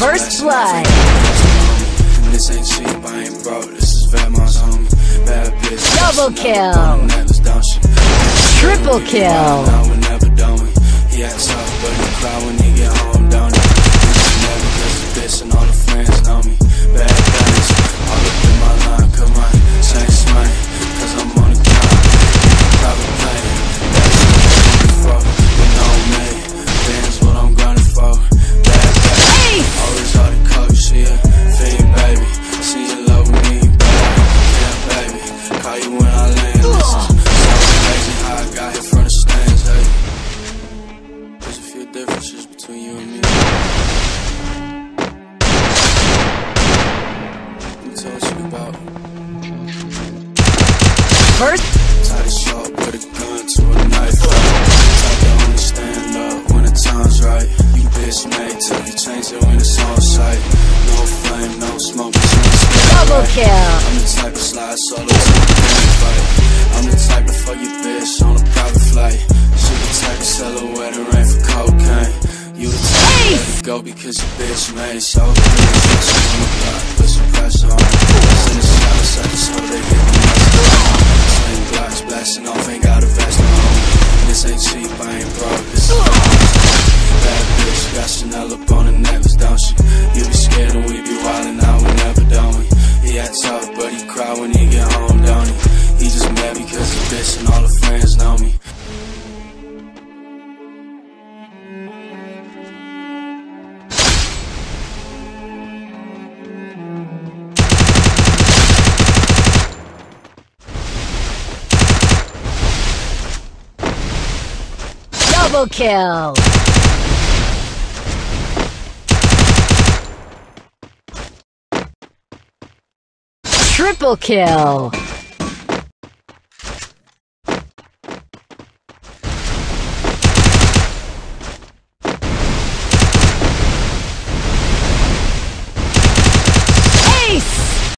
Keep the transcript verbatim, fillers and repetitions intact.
First blood. This ain't cheap, I ain't broke. This is Vemon's homie. Bad bitch. Double kill. Triple kill. Now we're never done with. He act tough, but he cry when he get home, don't he? He's never cause the bitch and all the friends know me. Bad guys, all up in my line, come on, change swing. Cause I'm on the grind. Private plane. That's what I'm looking for. But no me. Bands what I'm grinding for. Bad baby. Always all the coke, she a fiend, baby. See you love with me, baby. Yeah, baby. Call you when I land. This is so crazy how I got here from the stands, hey. There's a few differences between you and me. Let me tell you about. First. Tight as sharp with a gun to a knife. Type to only stand up when the time's right. You bitch made till you change it when it's on sight. No flame, no smoke, it's no smoke. Double kill. I'm the type of slide solo to the game fight. I'm the type to fuck your bitch on a private flight. She the type to sell her where the rain for cocaine. You the type to let it go because your bitch made so clean. She on the block, put some pressure on her. Send the shots at the store, they get the message. Sling blocks, blasting off, ain't got a vest on home. This ain't cheap, I ain't broke, this is bad bitch, got Chanel up on the necklace, don't she? You be scared and we be wildin' out, we never, don't we? He act tough, but he cry when he get home, don't he? He just mad because the bitch and all the friends know me. Double kill. Triple kill.